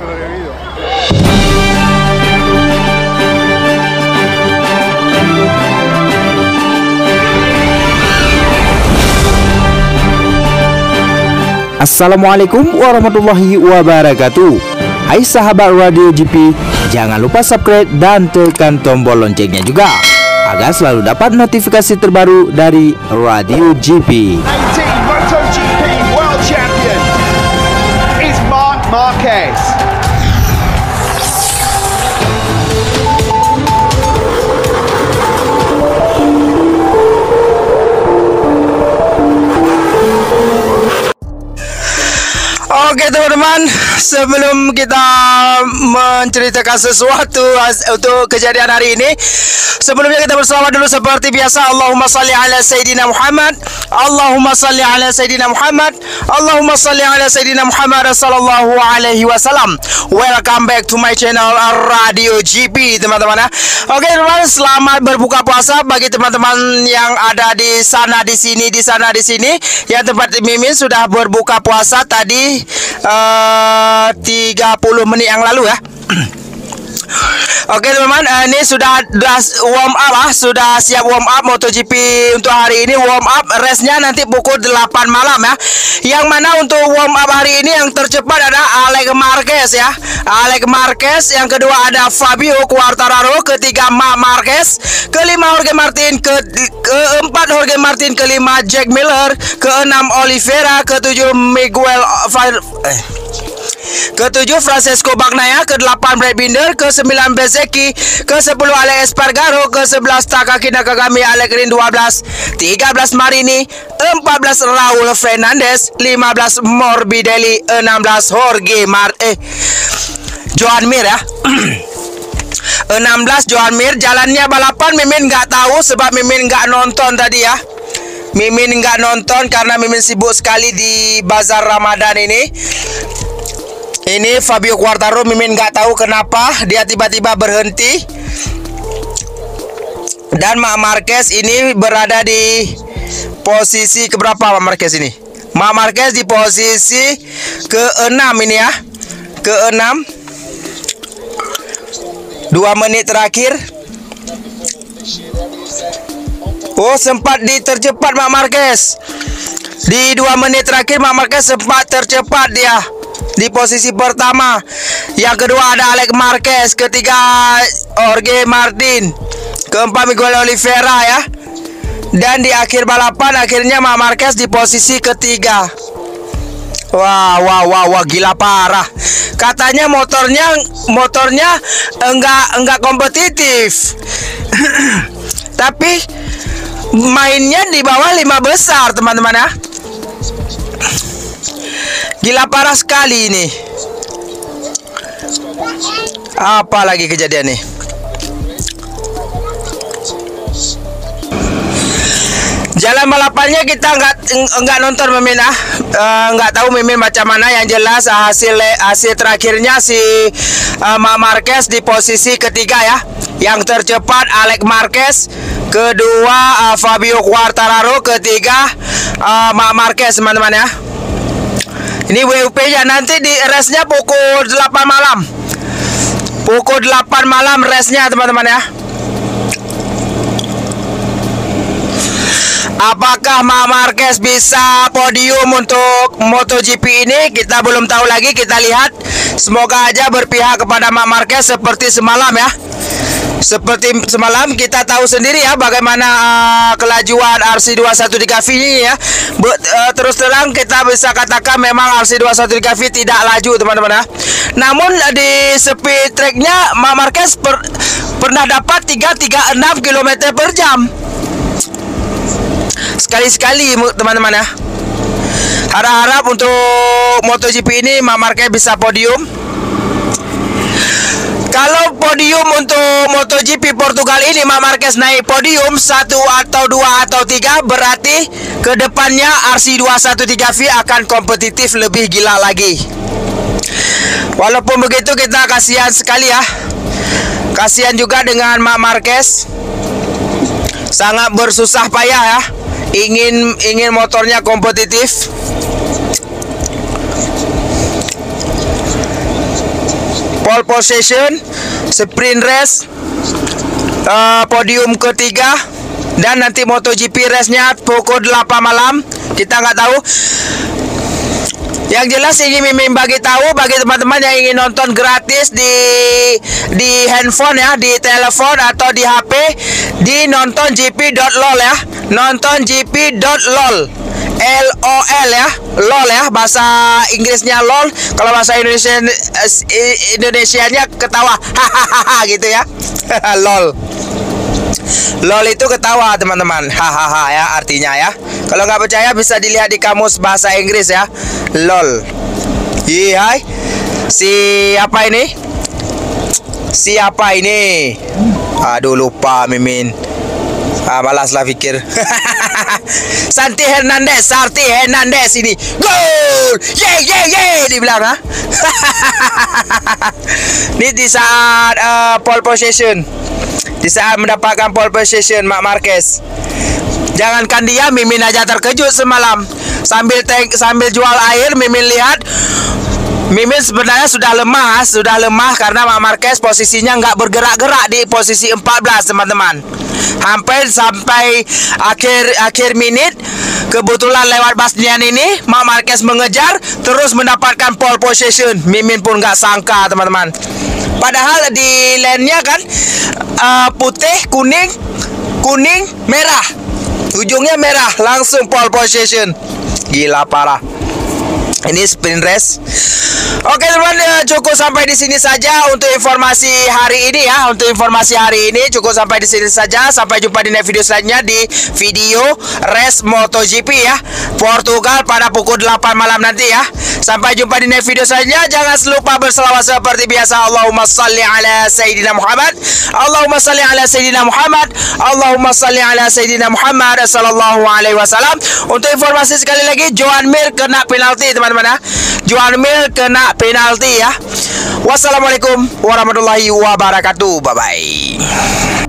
sobrevivido. Assalamualaikum warahmatullahi wabarakatuh. Hai sahabat Radio GP, jangan lupa subscribe dan tekan tombol loncengnya juga agar selalu dapat notifikasi terbaru dari Radio GP. 18 MotoGP World Champion is Marc Marquez. Oke teman-teman, sebelum kita menceritakan sesuatu untuk kejadian hari ini, sebelumnya kita berselawat dulu seperti biasa. Allahumma salli ala Sayyidina Muhammad, Allahumma salli ala Sayyidina Muhammad, Allahumma salli ala Sayyidina Muhammad sallallahu alaihi wasallam. Welcome back to my channel Radio GP teman-teman ya. Oke teman-teman, selamat berbuka puasa bagi teman-teman yang ada di sana di sini, di sana di sini. Yang tempat Mimin sudah berbuka puasa tadi 30 menit yang lalu ya. Oke teman-teman, ini sudah warm up sudah siap warm up MotoGP untuk hari ini. Warm up race-nya nanti pukul 8 malam ya. Yang mana untuk warm up hari ini yang tercepat ada Alex Marquez ya. Alex Marquez, yang kedua ada Fabio Quartararo, ketiga Marc Marquez, kelima Jorge Martin, keempat Jorge Martin, kelima Jack Miller, keenam Oliveira, ketujuh Ketujuh Francesco Bagnaia, ke-8 Brad Binder, ke-9 Bezzecchi, ke-10 Alex Espargaro, ke-11 Takaki Nakagami, Alex Rin 12, 13 Marini, 14 Raul Fernandez, 15 Morbidelli, 16 Joan Mir ya. 16 Joan Mir. Jalannya balapan Mimin nggak tahu sebab Mimin nggak nonton tadi ya. Mimin nggak nonton karena Mimin sibuk sekali di bazar Ramadan ini. Ini Fabio Quartararo, Mimin nggak tahu kenapa dia tiba-tiba berhenti. Dan Marc Marquez ini berada di posisi keberapa Marc Marquez ini? Marc Marquez di posisi ke-6 ini ya. Ke-6. 2 menit terakhir. Oh, sempat tercepat Marc Marquez. Di 2 menit terakhir Marc Marquez sempat tercepat dia di posisi pertama. Yang kedua ada Alex Marquez, ketiga Jorge Martin, keempat Miguel Oliveira ya. Dan di akhir balapan akhirnya Marc Marquez di posisi ketiga. Wah, gila parah. Katanya motornya enggak kompetitif. Tapi mainnya di bawah 5 besar teman-teman ya. Gila parah sekali ini. Apa lagi kejadian nih? Jalan balapannya kita nggak nonton Mimin ah. Nggak tahu Mimin macam mana. Yang jelas hasil terakhirnya si Marc Marquez di posisi ketiga ya. Yang tercepat Alex Marquez, kedua Fabio Quartararo, ketiga Marc Marquez teman-teman ya. Ini WUP-nya nanti di race-nya pukul 8 malam. Pukul 8 malam race-nya teman-teman ya. Apakah Marc Marquez bisa podium untuk MotoGP ini? Kita belum tahu lagi, kita lihat. Semoga aja berpihak kepada Marc Marquez seperti semalam ya. Seperti semalam kita tahu sendiri ya bagaimana kelajuan RC213V ini ya. Terus terang kita bisa katakan memang RC213V tidak laju teman-teman ya. Namun di speed tracknya Marc Marquez pernah dapat 336 km per jam. Sekali-sekali teman-teman ya. Harap-harap untuk MotoGP ini Marc Marquez bisa podium. Kalau podium untuk MotoGP Portugal ini Marc Marquez naik podium 1 atau 2 atau 3, berarti kedepannya RC213V akan kompetitif lebih gila lagi. Walaupun begitu kita kasihan sekali ya. Kasihan juga dengan Marc Marquez. Sangat bersusah payah ya. Ingin motornya kompetitif. pole position, sprint race, podium ketiga, dan nanti MotoGP race-nya pukul 8 malam. Kita nggak tahu. Yang jelas ingin Mimin bagi tahu bagi teman-teman yang ingin nonton gratis di handphone ya, di telepon atau di HP, di nontongp.lol ya. Nontongp.lol. LOL ya, LOL ya, bahasa Inggrisnya LOL. Kalau bahasa Indonesianya ketawa, hahaha gitu ya. LOL. LOL itu ketawa teman-teman, hahaha ya artinya ya. Kalau nggak percaya bisa dilihat di kamus bahasa Inggris ya. LOL. Iya. Siapa ini? Siapa ini? Aduh lupa Mimin. Malaslah pikir. Santi Hernandez ini. Gol! Ye dibilang ha. Ini di saat pole position. Di saat mendapatkan pole position Marc Marquez. Jangankan dia, Mimin aja terkejut semalam. Sambil jual air, Mimin lihat Mimin sebenarnya sudah lemah karena Marc Marquez posisinya nggak bergerak-gerak di posisi 14 teman-teman. Hampir sampai akhir menit, kebetulan lewat Bastian ini Marc Marquez mengejar terus mendapatkan pole position. Mimin pun nggak sangka teman-teman. Padahal di lane-nya kan putih, kuning, merah. Ujungnya merah, langsung pole position. Gila parah. Ini sprint race. Oke teman-teman, cukup sampai di sini saja untuk informasi hari ini ya. Untuk informasi hari ini cukup sampai di sini saja. Sampai jumpa di next video selanjutnya di video race MotoGP ya, Portugal pada pukul 8 malam nanti ya. Sampai jumpa di next video selanjutnya. Jangan lupa berselawat seperti biasa. Allahumma salli ala Sayyidina Muhammad. Allahumma salli ala Sayyidina Muhammad. Allahumma salli ala Sayyidina Muhammad sallallahu alaihi wasallam. Untuk informasi sekali lagi, Joan Mir kena penalti teman-teman ya. Joan Mir kena penalti ya. Wassalamualaikum warahmatullahi wabarakatuh. Bye bye.